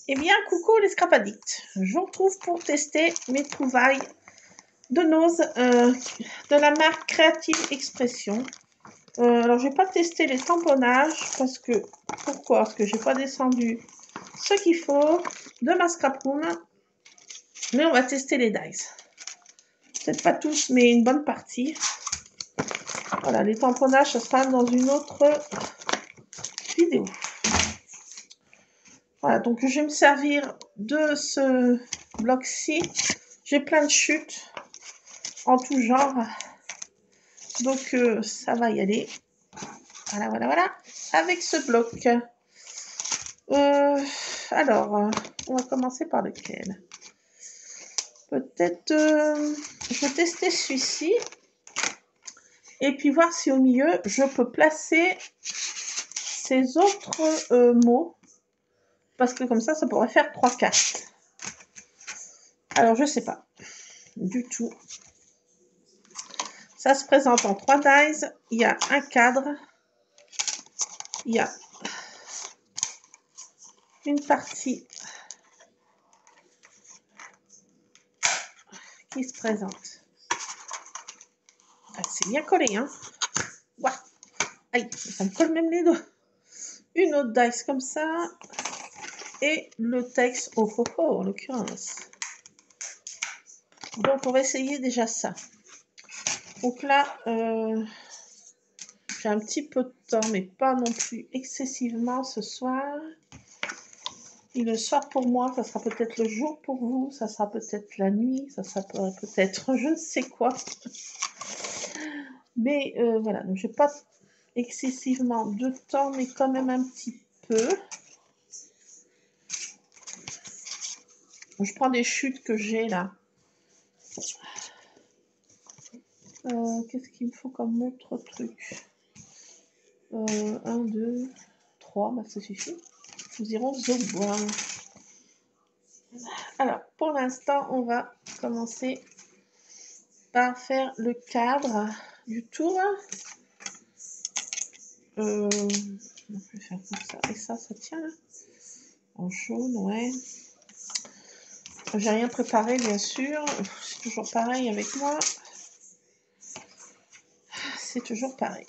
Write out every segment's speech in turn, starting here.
Eh bien, coucou les scrap addicts. Je vous retrouve pour tester mes trouvailles de Nose de la marque Creative Expression. Alors, je vais pas tester les tamponnages parce que pourquoi? Parce que j'ai pas descendu ce qu'il faut de ma scrap room, mais on va tester les dies. Peut-être pas tous, mais une bonne partie. Voilà, les tamponnages, ça sera dans une autre vidéo. Voilà, donc je vais me servir de ce bloc-ci. J'ai plein de chutes en tout genre. Donc ça va y aller. Voilà. Avec ce bloc. Alors, on va commencer par lequel? Peut-être, je vais tester celui-ci. Et puis voir si au milieu, je peux placer ces autres mots. Parce que comme ça pourrait faire 3 cartes. Alors, je sais pas du tout. Ça se présente en 3 dies. Il y a un cadre. Il y a une partie qui se présente. Ah, c'est bien collé, hein. Ouah. Aïe, ça me colle même les doigts. Une autre dice comme ça. Et le texte au en l'occurrence. Donc, on va essayer déjà ça. Donc là, j'ai un petit peu de temps, mais pas non plus excessivement ce soir. Et le soir pour moi, ça sera peut-être le jour pour vous, ça sera peut-être la nuit, ça sera peut-être je ne sais quoi. Mais voilà, donc j'ai pas excessivement de temps, mais quand même un petit peu. Je prends des chutes que j'ai là. Qu'est-ce qu'il me faut comme autre truc? 1, 2, 3, bah ça suffit. Nous irons au bois. Alors, pour l'instant, on va commencer par faire le cadre du tour. On peut faire comme ça. Et ça tient là. En jaune, ouais. J'ai rien préparé, bien sûr. C'est toujours pareil avec moi. C'est toujours pareil.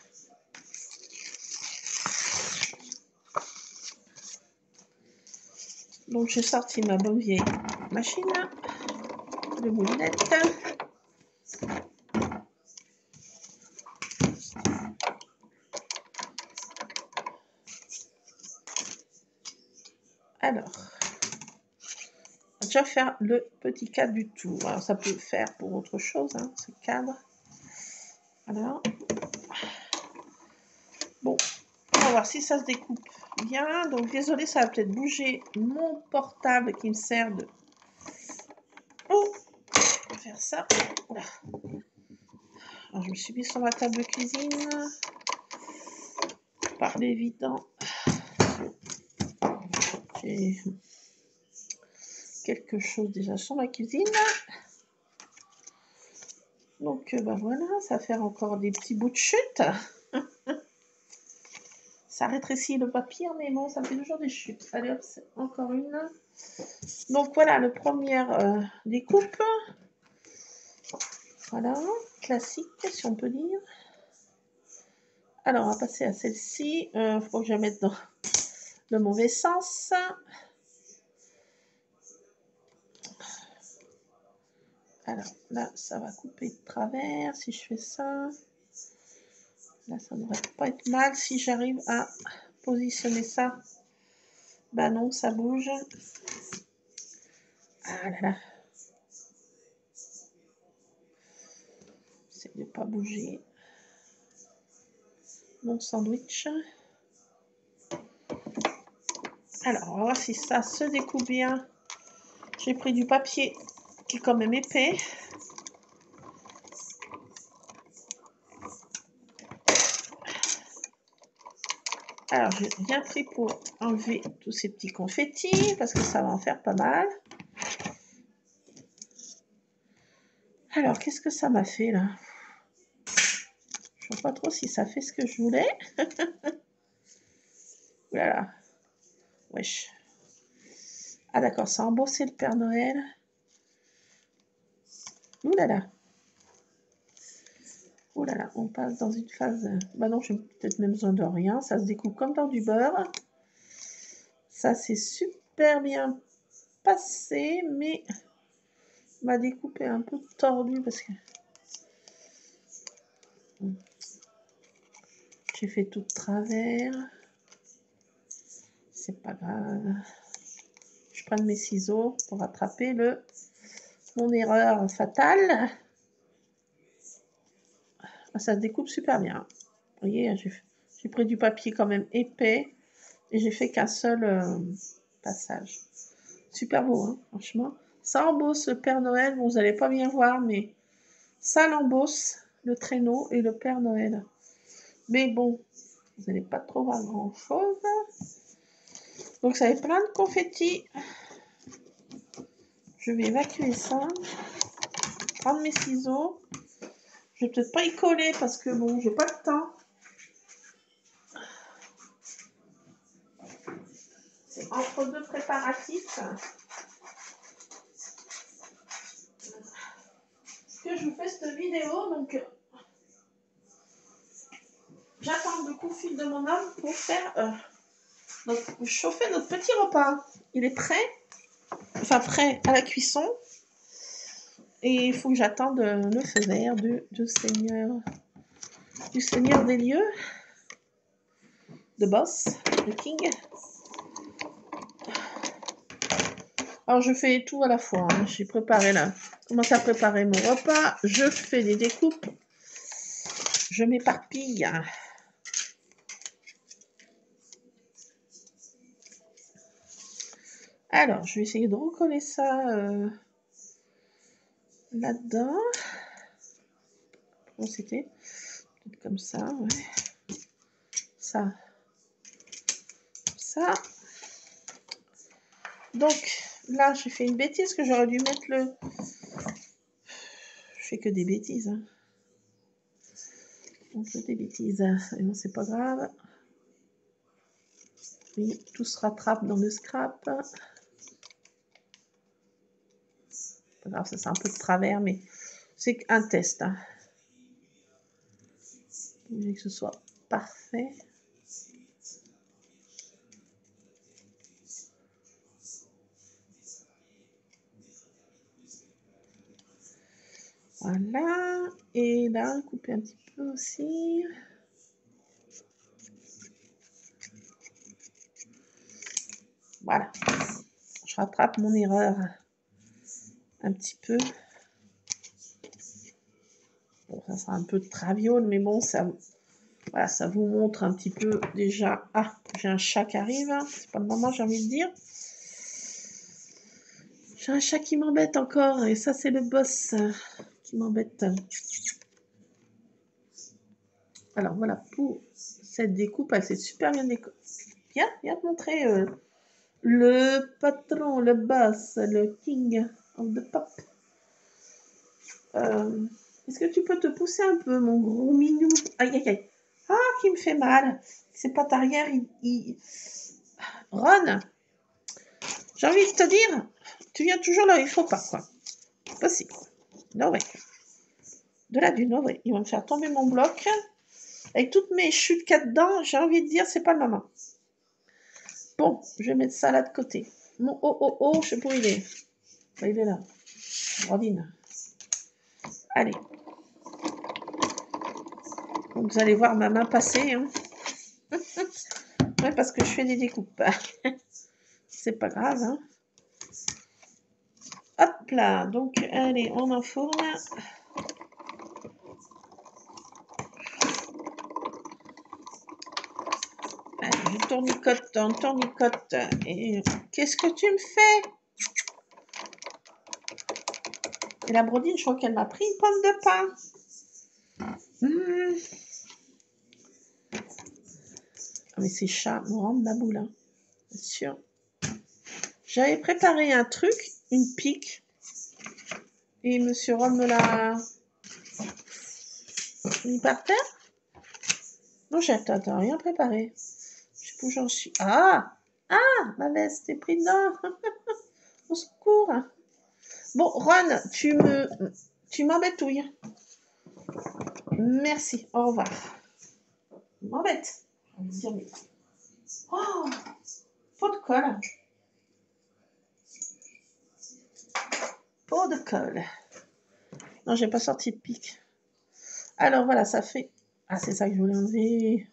Donc, j'ai sorti ma bonne vieille machine de moulinette. Alors, on va déjà faire le petit cadre du tour. Alors, ça peut faire pour autre chose, hein, ce cadre. Voilà. Bon, on va voir si ça se découpe bien. Donc, désolé, ça va peut-être bouger mon portable qui me sert de... Oh, on va faire ça. Voilà. Alors, je me suis mis sur ma table de cuisine. Par l'évident. J'ai quelque chose déjà sur ma cuisine. Donc, ben voilà, ça va faire encore des petits bouts de chute. Ça rétrécit le papier, mais bon, ça fait toujours des chutes. Allez hop, encore une. Donc voilà, le premier découpe. Voilà, classique, si on peut dire. Alors, on va passer à celle-ci. Faut que je la mette dans le mauvais sens. Alors, là, ça va couper de travers si je fais ça. Là, ça ne devrait pas être mal si j'arrive à positionner ça. Bah non, ça bouge. Ah là là. C'est de ne pas bouger. Mon sandwich. Alors, on va voir si ça se découpe bien. J'ai pris du papier qui est quand même épais. Alors, j'ai bien pris pour enlever tous ces petits confettis, parce que ça va en faire pas mal. Alors, qu'est-ce que ça m'a fait, là? Je ne vois pas trop si ça fait ce que je voulais. Voilà. Wesh. Ah d'accord, ça a embossé le Père Noël. Ouh là là. Oh là là, on passe dans une phase... Bah non, j'ai peut-être même besoin de rien. Ça se découpe comme dans du beurre. Ça, c'est super bien passé, mais ma découpe est un peu tordue parce que j'ai fait tout de travers. C'est pas grave. Je prends mes ciseaux pour rattraper mon erreur fatale. Ah, ça se découpe super bien. Vous voyez, j'ai pris du papier quand même épais et j'ai fait qu'un seul passage. Super beau, hein, franchement. Ça embosse le Père Noël. Bon, vous n'allez pas bien voir, mais ça l'embosse le traîneau et le Père Noël. Mais bon, vous n'allez pas trop voir grand-chose. Donc, ça avait plein de confettis. Je vais évacuer ça. Prendre mes ciseaux. Je vais peut-être pas y coller parce que bon, j'ai pas le temps. C'est entre deux préparatifs que je vous fais cette vidéo. Donc, j'attends le coup de fil de mon homme pour faire chauffer notre petit repas. Il est prêt, enfin prêt à la cuisson. Et il faut que j'attende le feu vert du Seigneur des lieux, de Boss, le King. Alors je fais tout à la fois. Hein. J'ai préparé là. Commence à préparer mon repas. Je fais des découpes. Je m'éparpille. Alors, je vais essayer de recoller ça là-dedans. Comment c'était? Peut-être comme ça, ouais. Ça. Ça. Donc, là, j'ai fait une bêtise que j'aurais dû mettre le... Je fais que des bêtises. Hein. On fait des bêtises. Et non, c'est pas grave. Oui, tout se rattrape dans le scrap. Pas grave, ça c'est un peu de travers, mais c'est un test. Hein. Je voulais que ce soit parfait. Voilà. Et là, couper un petit peu aussi. Voilà. Je rattrape mon erreur un petit peu. Bon, ça sera un peu de traviole, mais bon, ça, voilà, ça vous montre un petit peu déjà. Ah, j'ai un chat qui arrive. C'est pas le moment, j'ai envie de dire. J'ai un chat qui m'embête encore, et ça, c'est le boss qui m'embête. Alors, voilà, pour cette découpe, elle s'est super bien découpée. Viens te montrer le patron, le boss, le king of the pop. Est-ce que tu peux te pousser un peu, mon gros minou? Aïe, aïe, aïe. Ah, qui me fait mal. Ses pattes arrière, Ron, j'ai envie de te dire, tu viens toujours là où il faut pas, quoi. Possible. Non, ouais. De la dune, ouais. Ils vont me faire tomber mon bloc. Avec toutes mes chutes qu'il y a dedans, j'ai envie de dire, c'est pas le moment. Bon, je vais mettre ça là de côté. Mon je sais pas où il est. Bah, il est là. Rodine. Allez. Donc, vous allez voir ma main passer. Hein. Ouais, parce que je fais des découpes. C'est pas grave. Hein. Hop là. Donc, allez, on enfourne. Allez, je tournicote. Et qu'est-ce que tu me fais? Et la brodine, je crois qu'elle m'a pris une pomme de pain. Ah, mais ces chats me rendent la boule. Hein. Bien sûr. J'avais préparé un truc, une pique. Et monsieur Ron me l'a mis par terre. Non, j'attends, rien préparé. Je sais pas où j'en suis. Ah, ma veste est prise dedans. Au secours. Bon, Ron, tu m'embêtouilles. Merci, au revoir. M'embête. On va dire, mais... Oh, pot de colle. Pot de colle. Non, j'ai pas sorti de pique. Alors voilà, ça fait... Ah, c'est ça que je voulais enlever.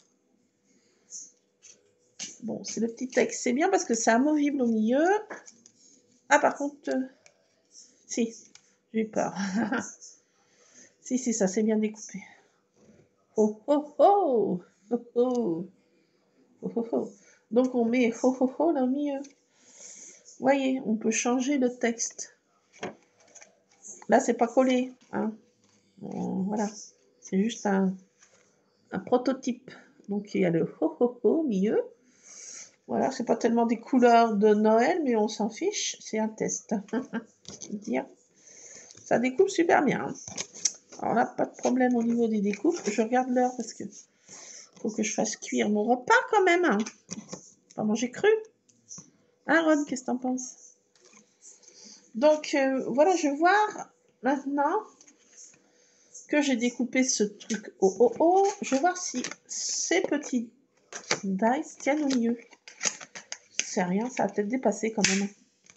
Bon, c'est le petit texte. C'est bien parce que c'est amovible au milieu. Ah, par contre... Si, j'ai eu peur. Si, ça s'est bien découpé. Oh, oh, oh, oh, oh, oh, oh, oh. Donc, on met oh, oh, oh là au milieu. Voyez, on peut changer le texte. Là, c'est pas collé. Hein. Voilà, c'est juste un prototype. Donc, il y a le ho ho ho au milieu. Voilà, c'est pas tellement des couleurs de Noël, mais on s'en fiche. C'est un test. Dire. Ça découpe super bien. Alors là, pas de problème au niveau des découpes. Je regarde l'heure parce que faut que je fasse cuire mon repas quand même. Hein. Pas manger cru. Hein, Ron, qu'est-ce que t'en penses? Donc, voilà, je vais voir maintenant que j'ai découpé ce truc oh. Je vais voir si ces petits dice tiennent au milieu. C'est rien, ça va peut-être dépasser quand même.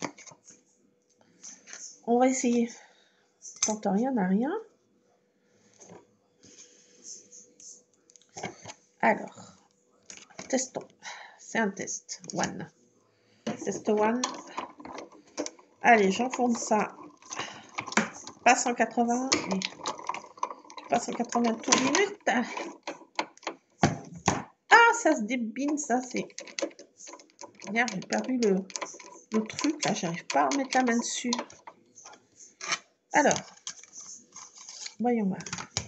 On va essayer. Tente rien n'a rien. Alors, testons. C'est un test. One. Test one. Allez, j'enfonce ça. Pas 180, mais pas 180 tours minutes. Ah, ça se débine, ça, c'est... Merde, j'ai perdu le truc, là, j'arrive pas à remettre la main dessus. Alors, voyons voir.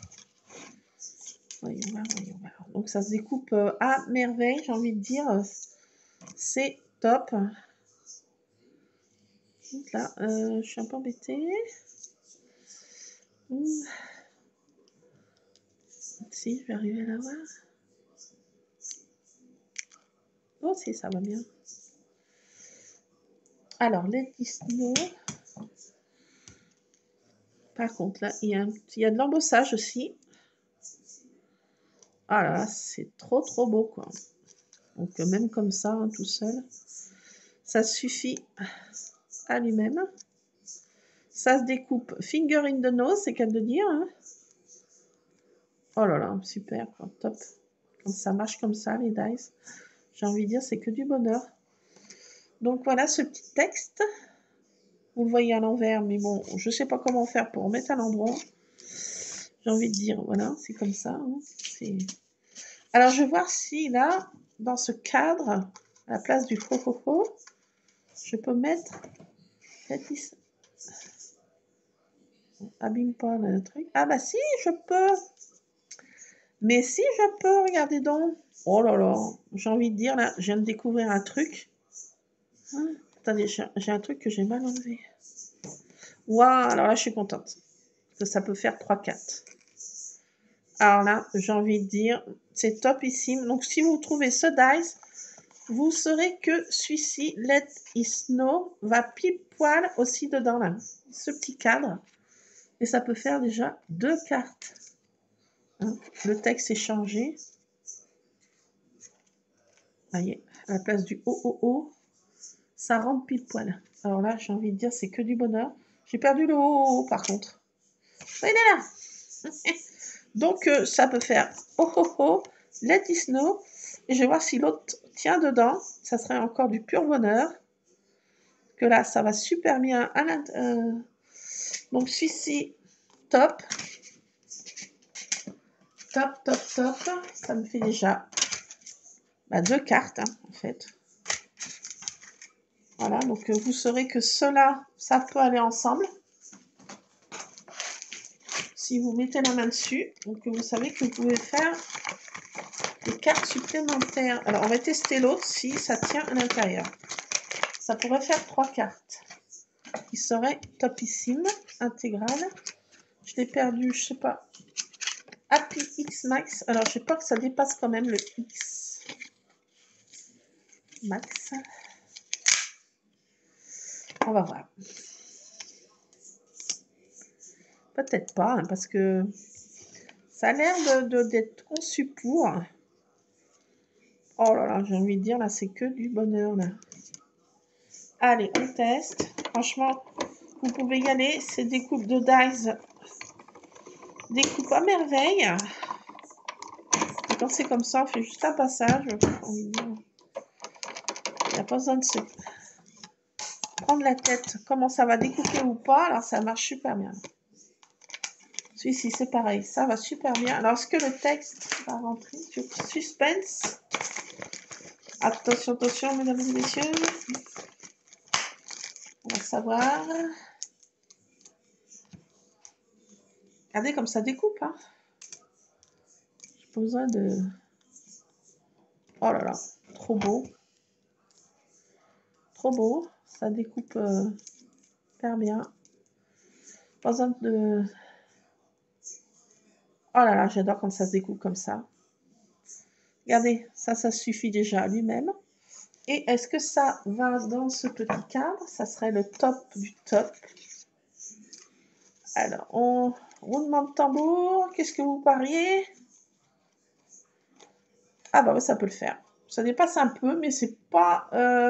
Donc, ça se découpe à merveille, j'ai envie de dire. C'est top. Donc là, je suis un peu embêtée. Si, je vais arriver à la voir. Oh, si, ça va bien. Alors, les Disney. Par contre, là, il y a de l'embossage aussi. Ah là, c'est trop beau, quoi. Donc, même comme ça, hein, tout seul, ça suffit à lui-même. Ça se découpe finger in the nose, c'est qu'à de dire. Hein. Oh là là, super, quoi, top. Quand ça marche comme ça, les dice, j'ai envie de dire, c'est que du bonheur. Donc, voilà ce petit texte. Vous le voyez à l'envers, mais bon, je ne sais pas comment faire pour remettre à l'endroit. J'ai envie de dire, voilà, c'est comme ça. Hein, alors, je vais voir si, là, dans ce cadre, à la place du ho, je peux mettre... Abîme pas le truc. Ah bah si, je peux. Mais si, je peux, regardez donc. Oh là là, j'ai envie de dire, là, je viens de découvrir un truc. Hein, attendez, j'ai un truc que j'ai mal enlevé. Waouh, alors là, je suis contente. Que ça peut faire 3-4. Alors là, j'ai envie de dire, c'est topissime. Donc, si vous trouvez ce dice, vous saurez que celui-ci, Let It Snow, va pile poil aussi dedans, là. Ce petit cadre. Et ça peut faire déjà 2 cartes. Hein, le texte est changé. Voyez, à la place du O, ça rentre pile poil. Alors là, j'ai envie de dire, c'est que du bonheur. J'ai perdu le O, par contre. Il est là. Donc, ça peut faire Oh, Let It Snow. Et je vais voir si l'autre tient dedans. Ça serait encore du pur bonheur. Que là, ça va super bien à l'intérieur. Donc, celui-ci, top. Top. Ça me fait déjà 2 cartes, hein, en fait. Voilà, donc vous saurez que cela, ça peut aller ensemble. Si vous mettez la main dessus, donc vous savez que vous pouvez faire des cartes supplémentaires. Alors, on va tester l'autre si ça tient à l'intérieur. Ça pourrait faire 3 cartes. Il serait topissime, intégral. Je l'ai perdu, je sais pas. Happy X Max. Alors, je sais pas que ça dépasse quand même le X Max. On va voir. Peut-être pas, hein, parce que ça a l'air d'être conçu pour. Oh là là, j'ai envie de dire, là, c'est que du bonheur, là. Allez, on teste. Franchement, vous pouvez y aller. C'est des coupes de dies. Des coupes à merveille. Et quand c'est comme ça, on fait juste un passage. Il n'y a pas besoin de se prendre la tête. Comment ça va découper ou pas. Alors, ça marche super bien. Celui-ci, c'est pareil. Ça va super bien. Alors, est-ce que le texte va rentrer? Suspense. Attention, attention, mesdames et messieurs. On va savoir. Regardez comme ça découpe. Hein. J'ai pas besoin de... Oh là là, trop beau. Trop beau. Ça découpe super bien. Pas besoin de... Oh là là, j'adore quand ça se découpe comme ça. Regardez, ça suffit déjà lui-même. Et est-ce que ça va dans ce petit cadre? Ça serait le top du top. Alors, on roulement de tambour. Qu'est-ce que vous pariez? Ah bah ouais, ça peut le faire. Ça dépasse un peu, mais c'est pas...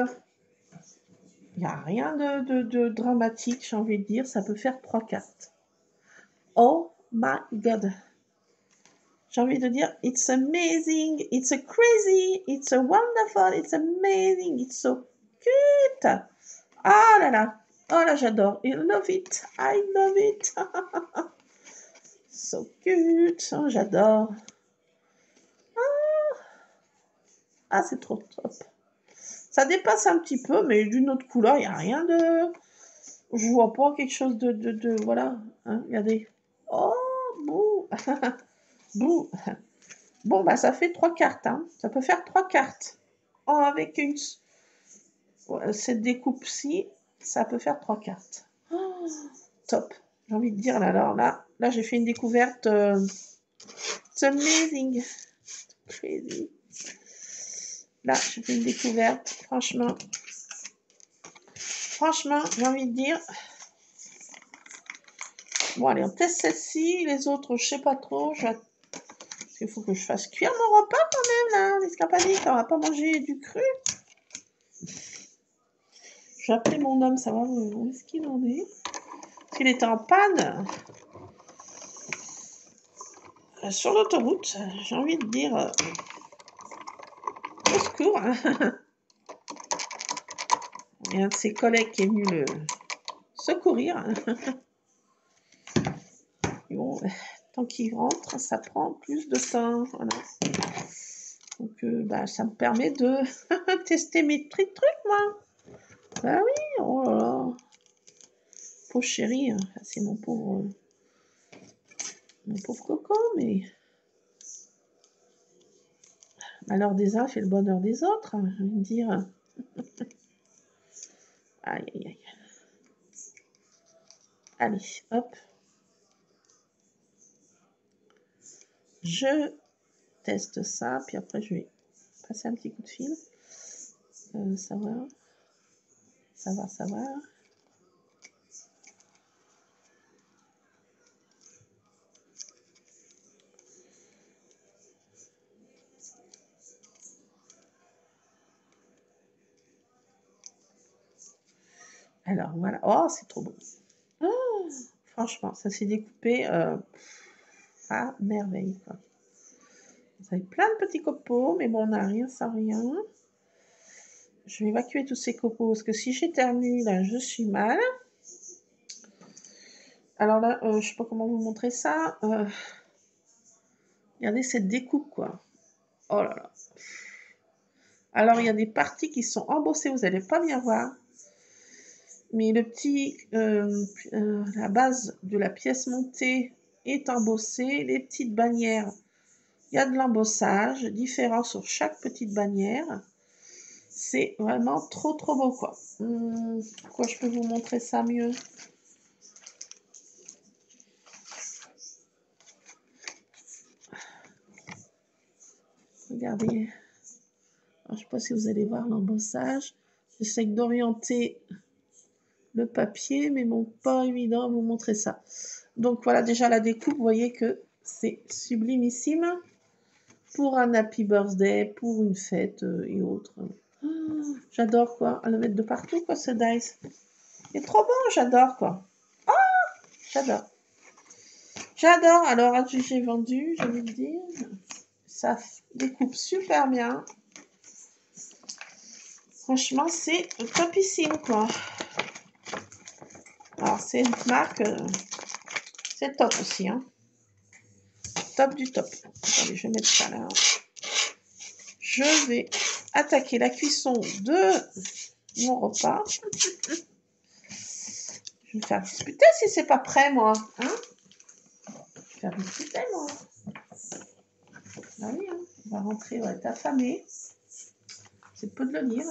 Il n'y a rien de dramatique, j'ai envie de dire. Ça peut faire 3 cartes. Oh my God. J'ai envie de dire, it's amazing, it's a crazy, it's a wonderful, it's amazing, it's so cute. Ah là là, oh là j'adore, I love it, I love it. So cute, oh, j'adore. Ah, c'est trop top. Ça dépasse un petit peu, mais d'une autre couleur, il n'y a rien de... Je vois pas quelque chose de voilà, hein, regardez. Oh, bouh. Bouh. Bon, bah ça fait 3 cartes, hein. Ça peut faire 3 cartes. Oh, avec cette découpe-ci, ça peut faire 3 cartes. Oh, top. J'ai envie de dire, là, alors là j'ai fait une découverte. It's amazing. Crazy. Là, j'ai fait une découverte. Franchement, j'ai envie de dire. Bon, allez, on teste celle-ci. Les autres, je sais pas trop. Parce qu'il faut que je fasse cuire mon repas quand même, là. Les scapadiques, on va pas manger du cru. J'ai appelé mon homme, ça va, où est-ce qu'il en est? Parce qu'il était en panne. Sur l'autoroute, j'ai envie de dire... au secours. Il y a un de ses collègues qui est venu le secourir. Et bon, tant qu'il rentre, ça prend plus de temps. Voilà. Donc, bah, ça me permet de tester mes petits trucs, moi. Bah oui, oh là là. Pauvre chéri, hein. C'est mon pauvre coco, mais... Malheur des uns fait le bonheur des autres, hein, je veux dire. Aïe, aïe, aïe. Allez, hop. Je teste ça, puis après je vais passer un petit coup de fil. Ça va. Ça va, ça va. Alors voilà. Oh, c'est trop beau. Oh, franchement, ça s'est découpé à merveille, quoi. Ça fait plein de petits copeaux, mais bon, on n'a rien sans rien. Je vais évacuer tous ces copeaux, parce que si j'éternue, là, je suis mal. Alors là, je sais pas comment vous montrer ça. Regardez cette découpe, quoi. Oh là là. Alors, il y a des parties qui sont embossées, vous n'allez pas bien voir. Mais la base de la pièce montée est embossée. Les petites bannières, il y a de l'embossage différent sur chaque petite bannière. C'est vraiment trop trop beau, quoi. Pourquoi je peux vous montrer ça mieux? Regardez. Alors, je ne sais pas si vous allez voir l'embossage. J'essaie d'orienter le papier, mais bon, pas évident à vous montrer ça. Donc voilà déjà la découpe, vous voyez que c'est sublimissime pour un happy birthday, pour une fête et autres. Oh, j'adore quoi, à le mettre de partout quoi ce dice. Il est trop bon, j'adore quoi. Oh, j'adore. J'adore, alors j'ai vendu, je vais le dire. Ça découpe super bien. Franchement, c'est topissime quoi. Alors c'est une marque, c'est top aussi, hein. Top du top. Allez, je vais mettre ça là. Je vais attaquer la cuisson de mon repas. Je vais me faire disputer si c'est pas prêt, moi. Hein, je vais me faire disputer, moi. Ah oui, hein. On va rentrer, on va être affamé. C'est peu de le dire.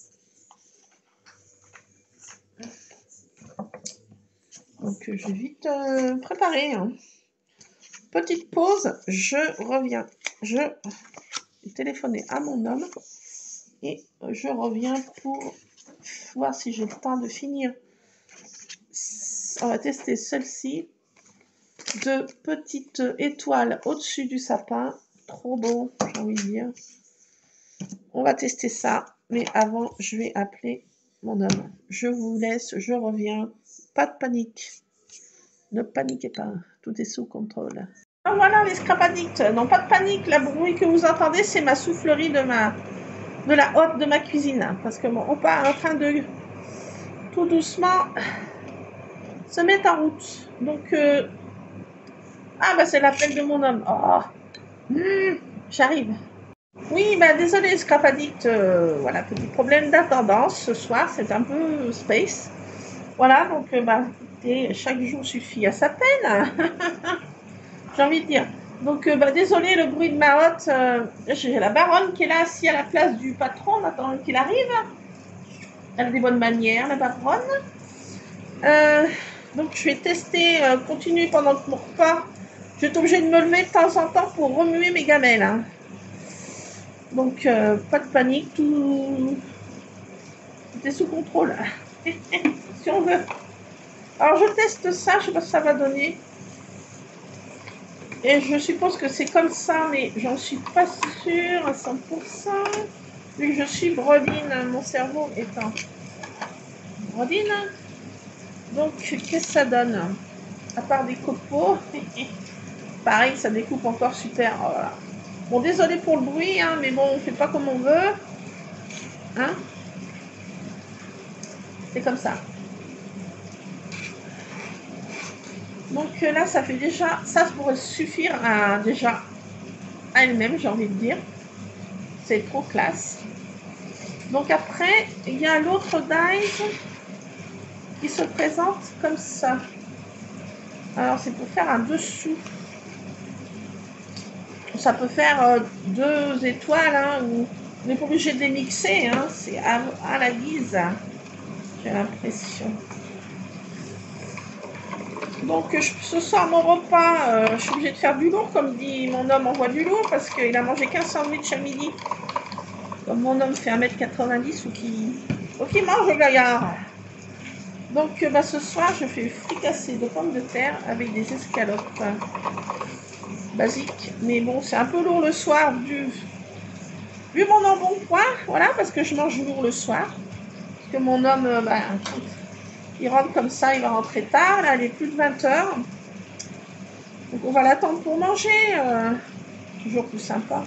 Donc, je vais vite préparer. Hein. Petite pause, je reviens. Je vais téléphoner à mon homme et je reviens pour voir si j'ai le temps de finir. On va tester celle-ci. De petites étoiles au-dessus du sapin. Trop beau, j'ai envie de dire. On va tester ça. Mais avant, je vais appeler mon homme. Je vous laisse, je reviens. Pas de panique. Ne paniquez pas. Tout est sous contrôle. Ah, voilà les scrap addicts. Non, pas de panique. Le bruit que vous entendez, c'est ma soufflerie de la hotte de ma cuisine. Parce que mon repas est en train de tout doucement se mettre en route. Donc, ah, bah c'est l'appel de mon homme. Oh. J'arrive. Oui, bah désolé, Scrap Addict, voilà, petit problème d'attendance ce soir, c'est un peu space. Voilà, donc bah écoutez, chaque jour suffit à sa peine. J'ai envie de dire. Donc bah désolé, le bruit de ma hotte, j'ai la baronne qui est là assise à la place du patron, en attendant qu'il arrive. Elle a des bonnes manières, la baronne. Donc je vais tester, continuer pendant mon repas. Je vais être obligée de me lever de temps en temps pour remuer mes gamelles. Hein. Donc, pas de panique, tout est sous contrôle, si on veut. Alors, je teste ça, je ne sais pas ce que ça va donner. Et je suppose que c'est comme ça, mais j'en suis pas sûre à 100%. Vu que je suis brodine, mon cerveau étant brodine. Donc, qu'est-ce que ça donne? À part des copeaux, pareil, ça découpe encore super. Oh, voilà. Bon, désolé pour le bruit, hein, mais bon, on fait pas comme on veut. Hein? C'est comme ça. Donc là, ça fait déjà, ça pourrait suffire à elle-même, j'ai envie de dire. C'est trop classe. Donc après, il y a l'autre dice qui se présente comme ça. Alors c'est pour faire un dessous. Ça peut faire 2 étoiles, hein, ou on n'est pas obligé de les mixer, hein, c'est à la guise, j'ai l'impression. Donc ce soir, mon repas, je suis obligée de faire du lourd, comme dit mon homme, envoie du lourd, parce qu'il a mangé 15 sandwichs à midi. Comme mon homme fait 1m90, faut qu'il mange le gaillard. Donc bah, ce soir, je fais fricassé de pommes de terre avec des escalopes. Basique, mais bon, c'est un peu lourd le soir, vu mon embonpoint, voilà, parce que je mange lourd le soir. Parce que mon homme, bah, il rentre comme ça, il va rentrer tard, là, il est plus de 20h. Donc on va l'attendre pour manger, toujours plus sympa.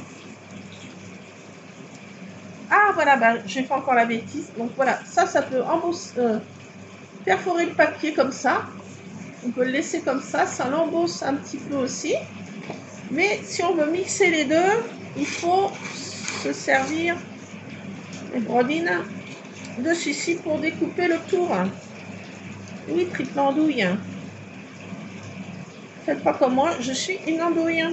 Ah voilà, bah, j'ai fait encore la bêtise. Donc voilà, ça peut perforer le papier comme ça. On peut le laisser comme ça l'embosse un petit peu aussi. Mais si on veut mixer les deux, il faut se servir les brodines de celui-ci pour découper le tour. Oui, triple andouille. Faites pas comme moi, je suis une andouille.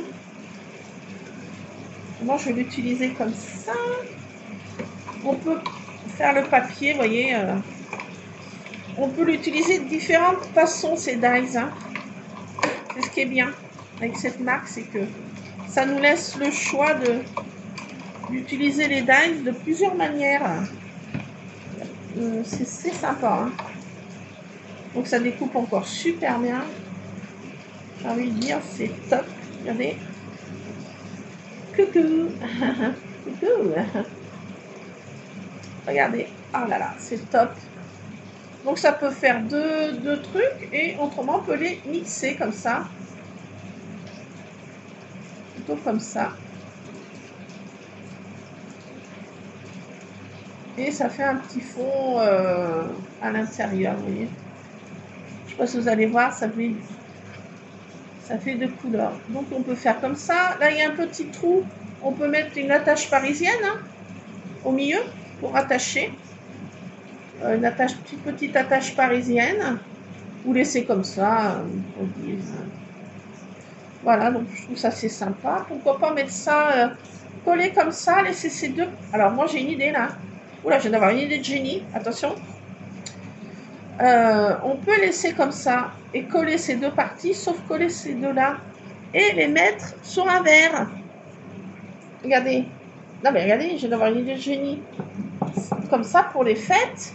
Moi, je vais l'utiliser comme ça. On peut faire le papier, vous voyez. On peut l'utiliser de différentes façons, ces dies. Hein. C'est ce qui est bien avec cette marque, c'est que ça nous laisse le choix d'utiliser les dies de plusieurs manières. C'est sympa. Hein. Donc ça découpe encore super bien. J'ai envie de dire, c'est top. Regardez. Coucou. Coucou. Regardez. Oh là là, c'est top. Donc ça peut faire deux trucs et autrement on peut les mixer comme ça. Plutôt comme ça. Et ça fait un petit fond à l'intérieur, vous voyez. Je sais pas si vous allez voir, ça fait deux couleurs. Donc on peut faire comme ça. Là il y a un petit trou. On peut mettre une attache parisienne hein, au milieu pour attacher. Une attache, petite attache parisienne. Ou laisser comme ça. Voilà, donc je trouve ça c'est sympa. Pourquoi pas mettre ça collé comme ça, laisser ces deux. Alors moi j'ai une idée là. Oula, je viens d'avoir une idée de génie. Attention. On peut laisser comme ça et coller ces deux parties, sauf coller ces deux-là et les mettre sur un verre. Regardez. Non mais regardez, je viens d'avoir une idée de génie. Comme ça pour les fêtes.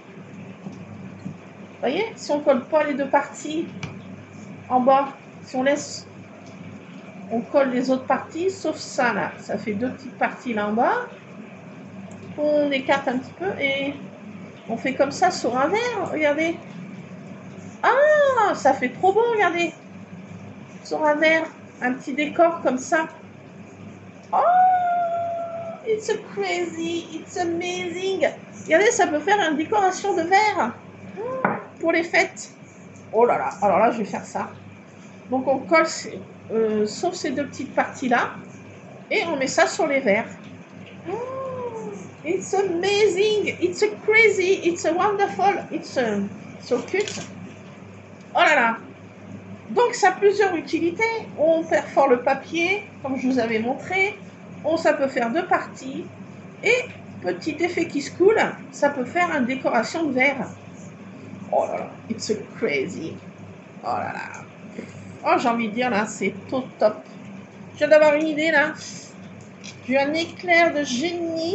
Vous voyez, si on colle pas les deux parties en bas, si on laisse, on colle les autres parties, sauf ça là. Ça fait deux petites parties là en bas. On écarte un petit peu et on fait comme ça sur un verre. Regardez. Ah, ça fait trop beau, regardez. Sur un verre, un petit décor comme ça. Oh, it's crazy, it's amazing. Regardez, ça peut faire une décoration de verre pour les fêtes. Oh là là, alors là, je vais faire ça. Donc, on colle, sauf ces deux petites parties-là, et on met ça sur les verres. Oh, it's amazing, it's crazy, it's wonderful, it's so cute. Oh là là. Donc, ça a plusieurs utilités. On perfore le papier, comme je vous avais montré. Ça peut faire deux parties. Et, petit effet qui se coule, ça peut faire une décoration de verre. Oh là là, it's crazy. Oh là là. Oh, j'ai envie de dire, là, c'est tout top. Je viens d'avoir une idée, là. J'ai eu un éclair de génie.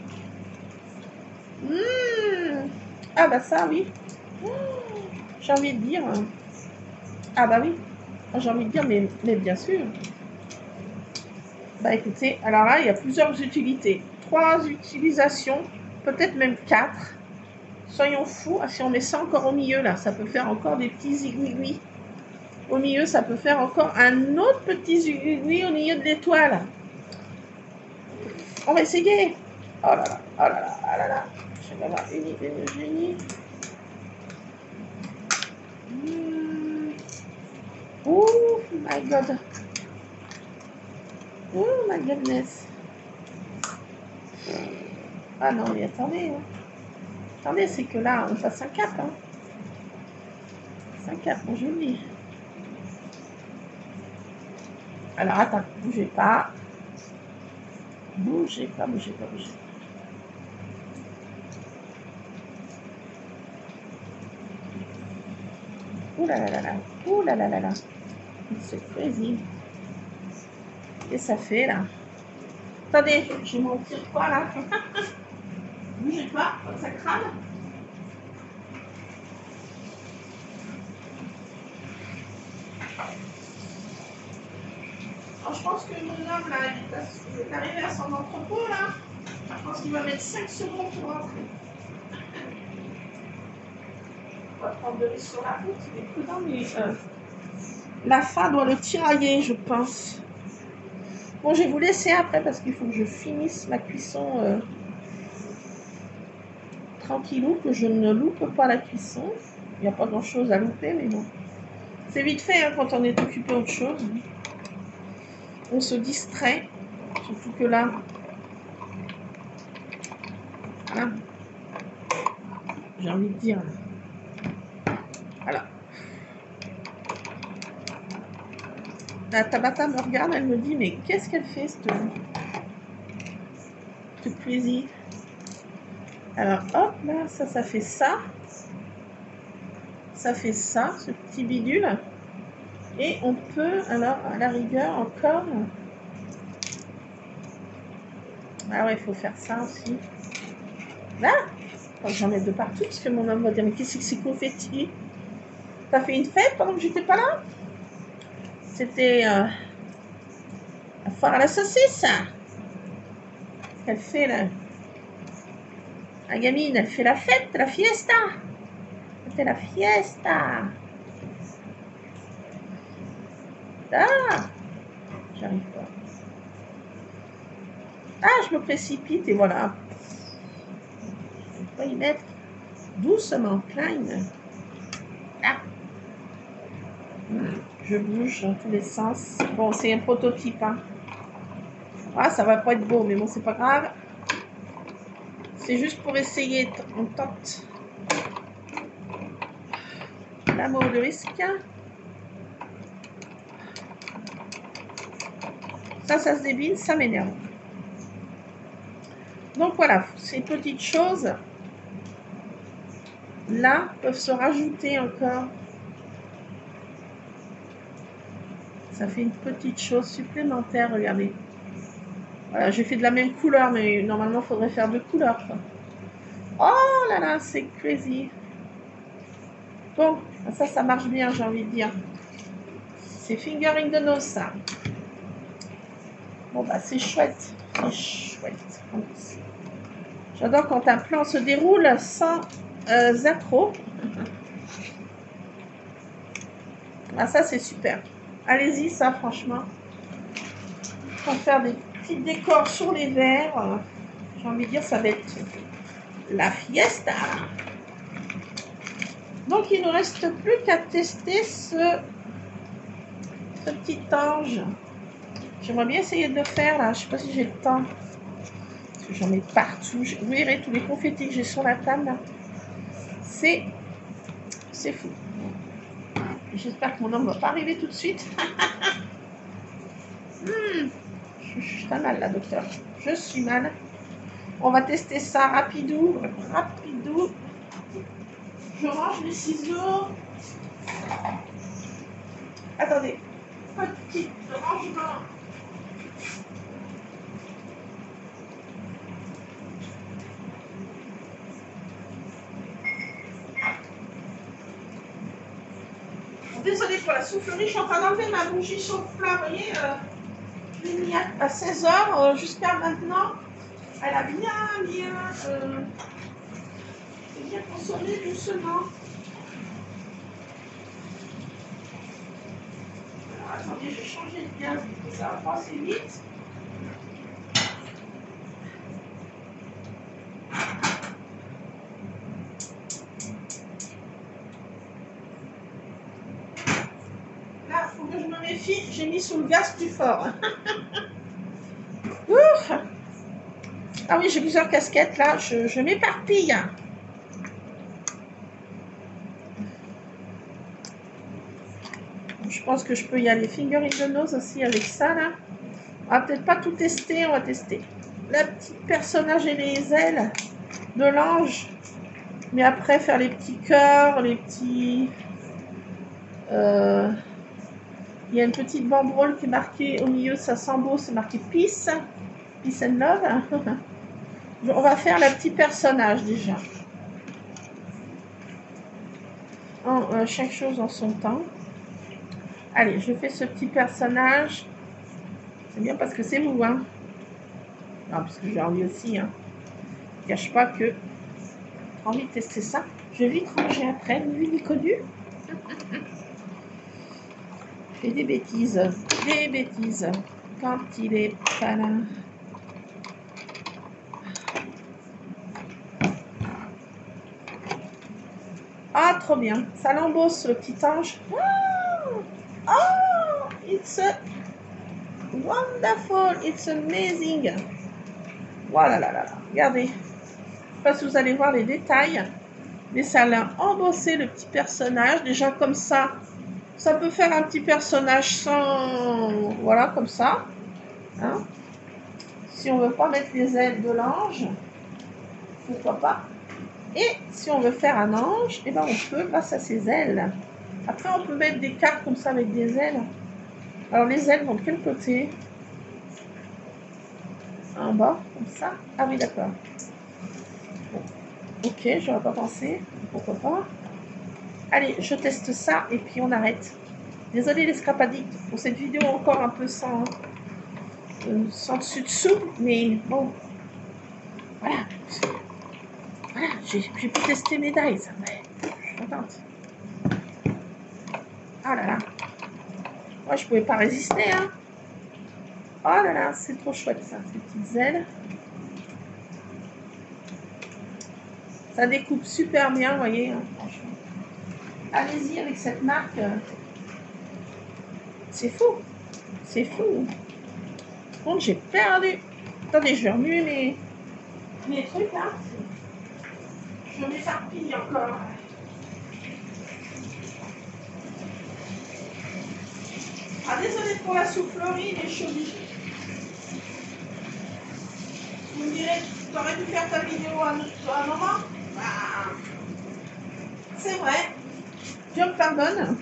Ah bah ça, oui. J'ai envie de dire... Ah bah oui, j'ai envie de dire, mais bien sûr. Bah écoutez, alors là, il y a plusieurs utilités. 3 utilisations, peut-être même 4. Soyons fous. Ah, si on met ça encore au milieu, là, ça peut faire encore des petits aiguilles. Au milieu, ça peut faire encore un autre petit aiguille au milieu de l'étoile. On va essayer. Oh là là, oh là là, oh là là. Je vais avoir une idée de génie. Oh my god. Oh my goodness. Ah non, mais attendez. Hein. Attendez, c'est que là, on passe un cap. Hein. C'est un cap, mon joli. Alors, attends, bougez pas. Bougez pas, bougez pas, bougez pas. Ouh là là là là. Ouh là là là là. C'est crazy. Et ça fait là. Attendez, je vais m'en tirer quoi là. Bougez pas, ça crame. Alors, je pense que mon homme là, il est arrivé à son entrepôt là. Je pense qu'il va mettre 5 secondes pour rentrer. On va prendre de l'eau sur la route, il est prudent, mais la faim doit le tirailler, je pense. Bon, je vais vous laisser après parce qu'il faut que je finisse ma cuisson tranquillou, que je ne loupe pas la cuisson. Il n'y a pas grand chose à louper, mais bon. C'est vite fait hein, quand on est occupé autre chose. On se distrait, surtout que là, voilà. J'ai envie de dire, voilà. La Tabata me regarde, elle me dit, mais qu'est-ce qu'elle fait, cette crazy? Alors, hop, là, ça fait ça. Ça fait ça, ce petit bidule. Et on peut, alors, à la rigueur, encore... Ah ouais, il faut faire ça aussi. Là, j'en mets de partout, parce que mon homme va dire, mais qu'est-ce que c'est confetti? T'as fait une fête pendant que j'étais pas là? C'était la foire à la saucisse. Elle fait la gamine, elle fait la fête, la fiesta. C'était la fiesta. Ah, j'arrive pas. Ah, je me précipite et voilà. Je ne vais pas y mettre doucement, Klein. Ah. Je bouge dans tous les sens. Bon, c'est un prototype. Hein. Ah, ça va pas être beau, mais bon, c'est pas grave. C'est juste pour essayer. On tente. L'amour de risque. Ça se débile, ça m'énerve. Donc voilà, ces petites choses là peuvent se rajouter encore. Ça fait une petite chose supplémentaire, regardez. Voilà, j'ai fait de la même couleur, mais normalement, il faudrait faire deux couleurs. Quoi. Oh là là, c'est crazy. Bon, ça marche bien, j'ai envie de dire. C'est fingering the nose, ça. Bon, bah, c'est chouette. C'est chouette. J'adore quand un plan se déroule sans accro. Ah, ça, c'est super. Allez-y, ça, franchement. Pour faire des petits décors sur les verres, j'ai envie de dire, ça va être la fiesta. Donc, il ne nous reste plus qu'à tester ce petit ange. J'aimerais bien essayer de le faire, là. Je ne sais pas si j'ai le temps. Parce que j'en ai partout. Vous verrez tous les confettis que j'ai sur la table, là. C'est fou. J'espère que mon homme ne va pas arriver tout de suite. Je suis très mal, là, docteur. Je suis mal. On va tester ça rapidou. Rapidou. Je range les ciseaux. Attendez. Petit rangement. Désolée pour la soufflerie, je suis en train d'enlever ma bougie chauffe-flamme. Vous voyez, je l'ai mis à 16h jusqu'à maintenant. Elle a bien consommé doucement. Alors, attendez, je vais changer de gaz, ça va passer vite. Là, il faut que je me méfie, j'ai mis sous le gaz plus fort. Ah oui, j'ai plusieurs casquettes là, je m'éparpille. Je pense que je peux y aller finger in the nose aussi avec ça là. On va peut-être pas tout tester, on va tester le petit personnage et les ailes de l'ange. Mais après faire les petits cœurs, les petits... il y a une petite banderole qui est marquée au milieu de sa sambo, c'est marqué Peace. Peace and Love. On va faire le petit personnage déjà. Chaque chose en son temps. Allez, je fais ce petit personnage. C'est bien parce que c'est vous, hein. Non, parce que j'ai envie aussi, hein. Je ne cache pas que j'ai envie de tester ça. Je vais vite ranger après, lui, il est connu. Je fais des bêtises. Des bêtises. Quand il est pas là. Ah, trop bien. Ça l'embosse, le petit ange. Oh, it's wonderful. It's amazing. Voilà, là, là, là. Regardez. Je ne sais pas si vous allez voir les détails. Mais ça l'a embossé, le petit personnage. Déjà, comme ça, ça peut faire un petit personnage sans... Voilà, comme ça. Hein? Si on ne veut pas mettre les ailes de l'ange, pourquoi pas. Et si on veut faire un ange, eh ben on peut grâce à ses ailes. Après, on peut mettre des cartes comme ça avec des ailes. Alors, les ailes vont de quel côté? En bas, comme ça. Ah oui, d'accord. Bon. Ok, j'aurais pas pensé. Pourquoi pas. Allez, je teste ça et puis on arrête. Désolée les scrap addicts pour cette vidéo encore un peu sans dessus-dessous, mais bon, voilà. Voilà, j'ai pu tester mes dies. Ouais, je suis contente. Ah là là. Moi, je pouvais pas résister, hein. Oh là là, c'est trop chouette ça, ces petites ailes. Ça découpe super bien, vous voyez, hein, franchement. Allez-y avec cette marque. C'est fou. C'est fou. Par contre, j'ai perdu. Attendez, je vais remuer mes trucs là. Je m'éparpille encore. Ah, désolé pour la soufflerie, les cheveux. Vous me direz, tu aurais dû faire ta vidéo à un moment. Ah, c'est vrai. Dieu me pardonne.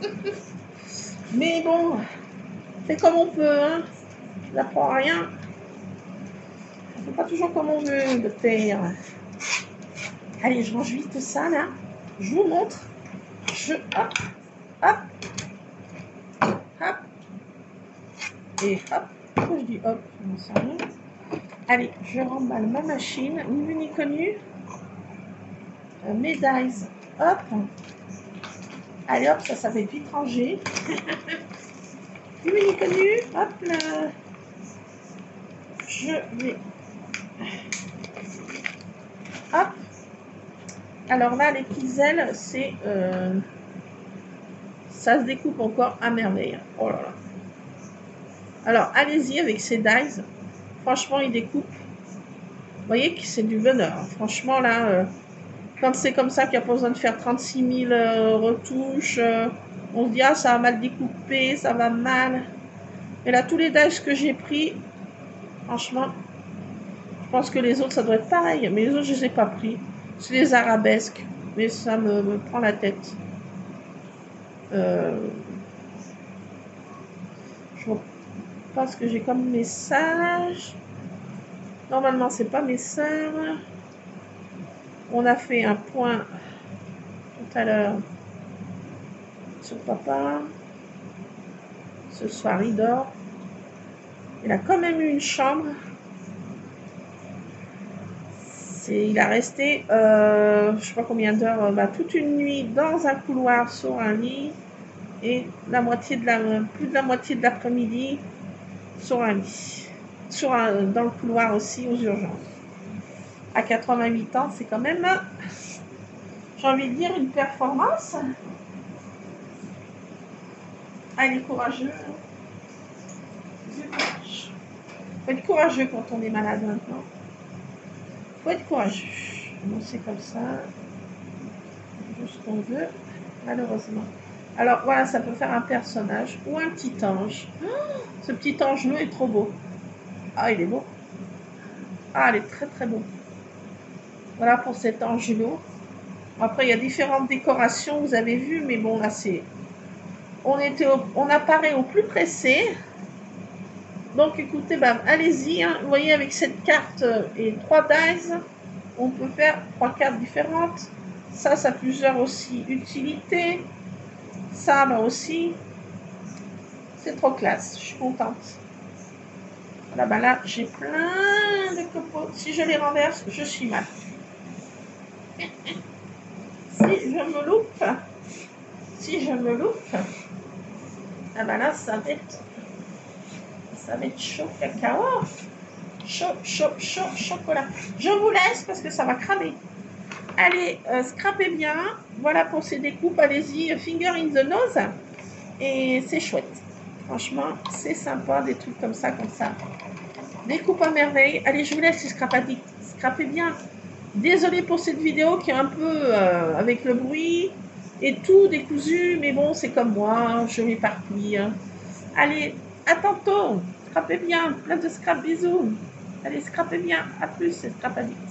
Mais bon, c'est comme on peut, hein. Je n'apprends rien. On ne fait pas toujours comme on veut, de terre. Allez, je range vite ça, là. Je vous montre. Hop, hop, hop. Et hop. Pourquoi je dis hop? Je n'en sais rien. Allez, je remballe ma machine. Ni vu ni connu. Mes dies. Hop. Allez, hop, ça va être vite rangé. Ni vu ni connu. Hop là. Je vais... Hop. Alors là, les petites ailes, c'est... ça se découpe encore à merveille. Oh là là. Alors, allez-y avec ces dies. Franchement, ils découpent. Vous voyez que c'est du bonheur. Franchement, là, quand c'est comme ça qu'il n'y a pas besoin de faire 36 000 retouches, on se dit, ah, ça va mal découpé, ça va mal. Et là, tous les dies que j'ai pris, franchement, je pense que les autres, ça doit être pareil. Mais les autres, je ne les ai pas pris. C'est les arabesques. Mais ça me prend la tête. Je pense que j'ai comme message. Normalement, c'est pas mes sœurs. On a fait un point tout à l'heure sur papa. Ce soir, il dort. Il a quand même eu une chambre. Il a resté, je sais pas combien d'heures, toute une nuit dans un couloir sur un lit et plus de la moitié de l'après-midi sur un lit. Dans le couloir aussi aux urgences. À 88 ans, c'est quand même, j'ai envie de dire, une performance. Ah, il est courageux. Faut être courageux quand on est malade maintenant. Faut être courageux. Bon, c'est comme ça. Tout ce qu'on veut, malheureusement. Alors voilà, ça peut faire un personnage ou un petit ange. Oh, ce petit angelot est trop beau. Ah, il est beau. Ah, il est très très beau. Voilà pour cet angelot. Après, il y a différentes décorations, vous avez vu, mais bon, là, c'est... On apparaît au plus pressé. Donc, écoutez, allez-y. Hein. Vous voyez, avec cette carte et 3 dies, on peut faire 3 cartes différentes. Ça a plusieurs aussi utilités. Ça, aussi. C'est trop classe. Je suis contente. Voilà, là, j'ai plein de copeaux. Si je les renverse, je suis mal. Si je me loupe, ah là, ça va être chaud cacao. Chaud chocolat. Je vous laisse parce que ça va cramer. Allez, scrapez bien. Voilà pour ces découpes. Allez-y, finger in the nose. Et c'est chouette. Franchement, c'est sympa, des trucs comme ça. Découpe à merveille. Allez, je vous laisse, scrapez bien. Désolée pour cette vidéo qui est un peu avec le bruit et tout décousu. Mais bon, c'est comme moi, je m'éparpille. Allez, à tantôt. Scrapez bien. Plein de scrap, bisous. Allez, scrapez bien. À plus, c'est Scrap Addict.